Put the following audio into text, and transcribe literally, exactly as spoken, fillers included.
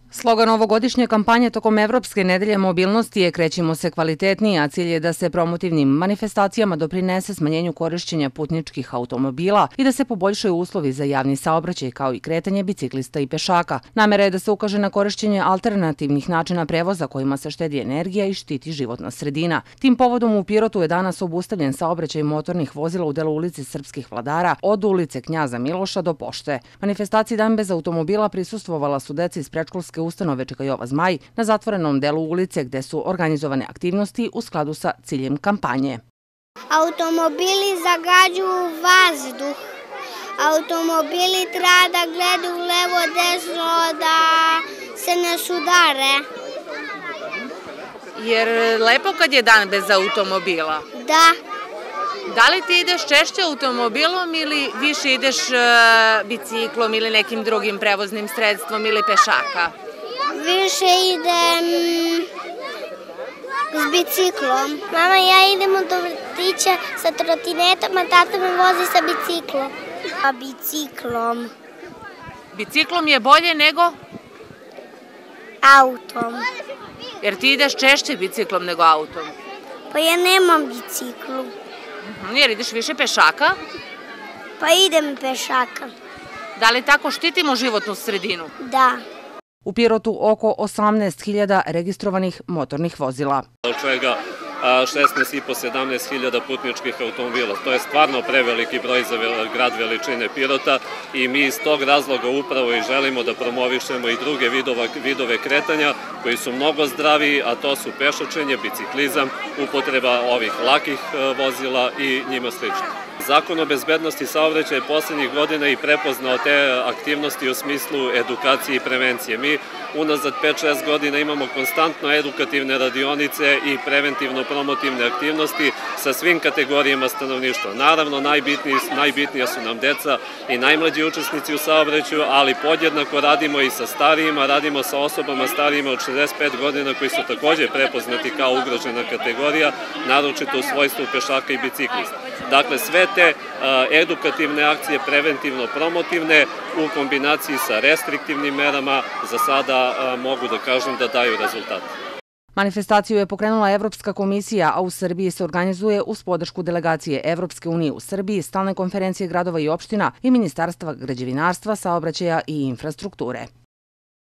Slogan ovogodišnje kampanje tokom Evropske nedelje mobilnosti je Krećimo se kvalitetnije, a cilj je da se promotivnim manifestacijama doprinese smanjenju korišćenja putničkih automobila i da se poboljšaju uslovi za javni saobraćaj kao i kretanje biciklista i pešaka. Namera je da se ukaže na korišćenje alternativnih načina prevoza kojima se štedi energija i štiti životna sredina. Tim povodom u Pirotu je danas obustavljen saobraćaj motornih vozila u delu ulice Srpskih vladara od ulice Knjaza Miloša do Pošte. Manifestaciji Dan bez automobila prisustvovala su deca iz predškolske ustanove Čekajova Zmaj na zatvorenom delu ulice gde su organizovane aktivnosti u skladu sa ciljem kampanje. Automobili zagađuju vazduh. Automobili treba da gledaju levo desno da se ne sudare. Jer lepo kad je dan bez automobila? Da. Da li ti ideš češće automobilom ili više ideš biciklom ili nekim drugim prevoznim sredstvom ili pešaka? Više idem s biciklom. Mama i ja idemo do vrtića sa trotinetom, a tata me vozi sa biciklom. A biciklom. Biciklom je bolje nego? Autom. Jer ti ideš češće biciklom nego autom? Pa ja nemam biciklu. Jer ideš više pešaka? Pa idem pešaka. Da li tako štitimo životnu sredinu? Da. U Pirotu oko osamnaest hiljada registrovanih motornih vozila. Od čega šesnaest i po do sedamnaest hiljada putničkih automobila. To je stvarno preveliki broj za grad veličine Pirota i mi iz tog razloga upravo i želimo da promovišemo i druge vidove kretanja koji su mnogo zdraviji, a to su pešačenje, biciklizam, upotreba ovih lakih vozila i njima slično. Zakon o bezbednosti saobraćaja poslednjih godina i prepoznao te aktivnosti u smislu edukacije i prevencije. Mi unazad pet šest godina imamo konstantno edukativne radionice i preventivno-promotivne aktivnosti sa svim kategorijama stanovništva. Naravno, najbitnija su nam deca i najmlađi učesnici u saobraćaju, ali podjednako radimo i sa starijima, radimo sa osobama starijima od šezdeset pet godina koji su takođe prepoznati kao ugrožena kategorija, naročito u svojstvu pešaka i biciklista. Dakle, sve te edukativne akcije, preventivno-promotivne, u kombinaciji sa restriktivnim merama, za sada mogu da kažem da daju rezultate. Manifestaciju je pokrenula Evropska komisija, a u Srbiji se organizuje uz podršku delegacije Evropske unije u Srbiji, stalne konferencije gradova i opština i Ministarstva građevinarstva, saobraćaja i infrastrukture.